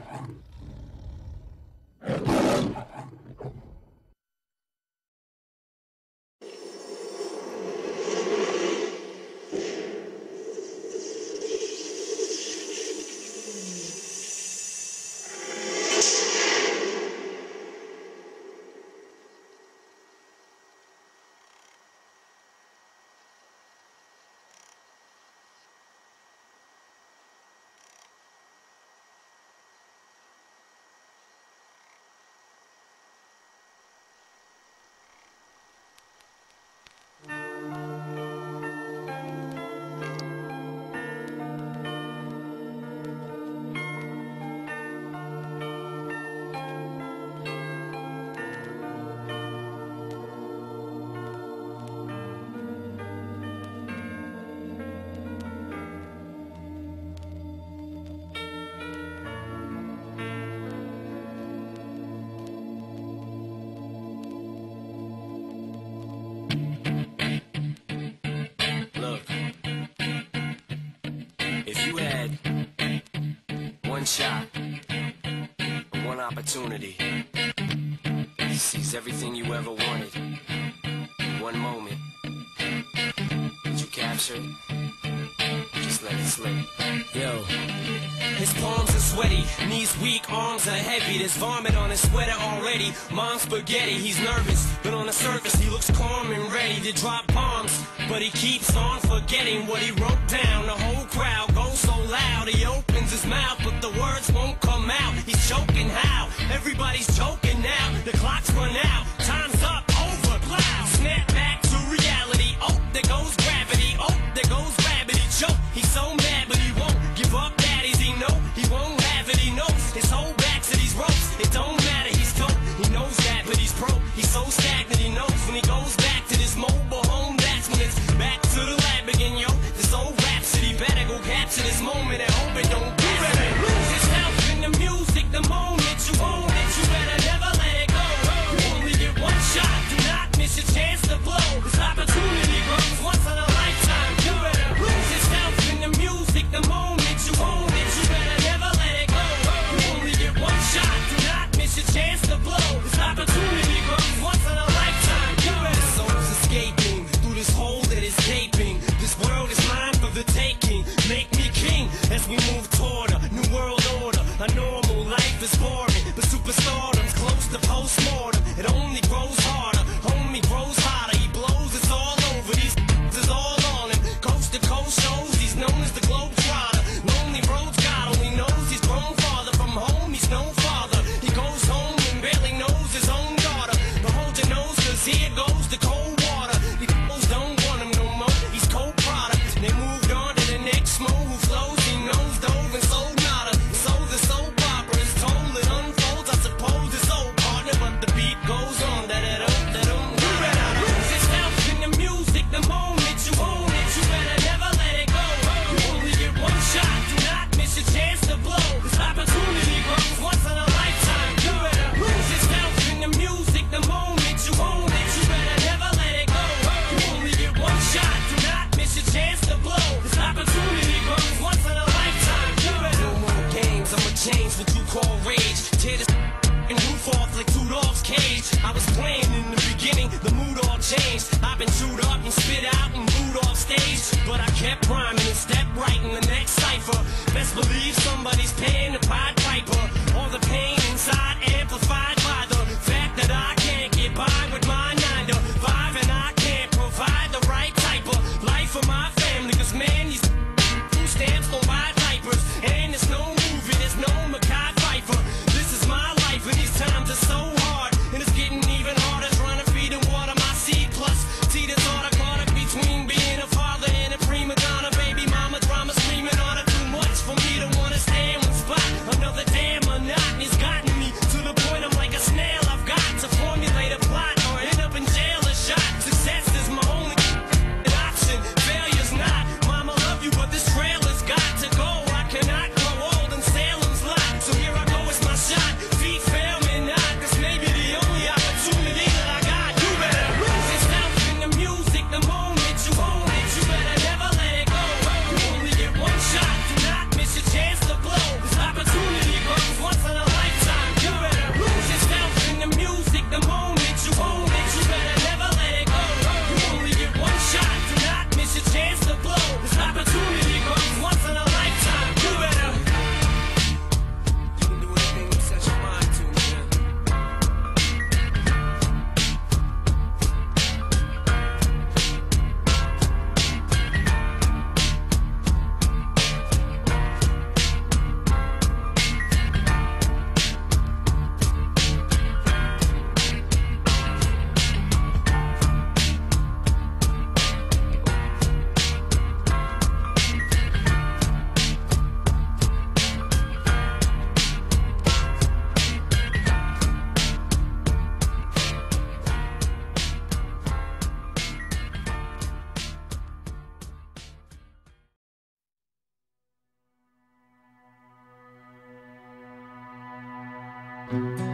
One shot, one opportunity to seize everything you ever wanted. One moment, did you capture it? Just let it slip. Yo. His palms are sweaty, knees weak, arms are heavy. There's vomit on his sweater already. Mom's spaghetti, he's nervous, but on the surface he looks calm and ready to drop bombs. But he keeps on forgetting what he wrote down. The whole crowd goes so loud, he opens his mouth, but the words won't come out. He's choking how? Everybody's choking now. The clock's run out, time's up, over, plow. Snap back to reality, oh, there goes gravity. Oh, there goes gravity, choke. He's so mad, but he won't give up. He won't have it, he knows his whole back to these ropes. It don't matter, he's dope, he knows that, but he's broke. He's so stagnant, he knows when he goes back to this mobile home, that's when it's back to the lab again, yo. This old rhapsody better go capture this moment and hope it don't get it. Lose yourself in the music, the moment you own it, you better never let it go. You only get one shot, do not miss your chance to blow. This opportunity grows once in a lifetime. You better lose yourself in the music, the moment you own it. Chance to blow. This opportunity grows once in a lifetime. This soul's escaping through this hole that is gaping. This world is mine for the taking. Make me king as we move toward a new world order. A normal life is boring, but superstardom's close to postmortem. It only grows harder. Homie grows hotter. He blows. It's all over. These is all on him. Coast to coast shows. He's known as the Globetrotter. Lonely roads God only knows he's grown farther from home. He's no father. He goes home and barely knows his own daughter. But hold your nose, cause here goes the cold water. These fools don't want him no more. He's cold product. They moved on to the next mo who flows. He knows dove and sold nada. So the soap opera is told. It unfolds. I suppose it's old partner, but the beat goes on. You better lose yourself in the music. The moment you own it, you better never let it go. You only get one shot. Do not miss your chance to blow. This opportunity grows once in a lifetime. You better lose yourself in the music. The moment you own it, you better never let it go. You only get one shot. Do not miss your chance to blow. This opportunity grows once in a lifetime. You better no more games. I'ma change what you call rage. Tear this and roof off like Rudolph's cage. I was playing in the beginning, the mood all changed. I've been chewed up and spit out and booed off stage, but I kept rhyming and stepped right in the next cipher. Best believe somebody's paying the Pied Piper. All the pain inside amplified by the fact that I can't get by with my 9 to 5, and I can't provide the right type of life for my family. Cause man, these food stamps don't buy diapers, and there's no movie, there's no Mackay Pfeiffer. This is my life, and these times are so hard, and it's getting even harder trying to feed and water my seed. Plus, see this all the caught up between being a father and a prima donna. Baby mama drama screaming on her too much for me to wanna Thank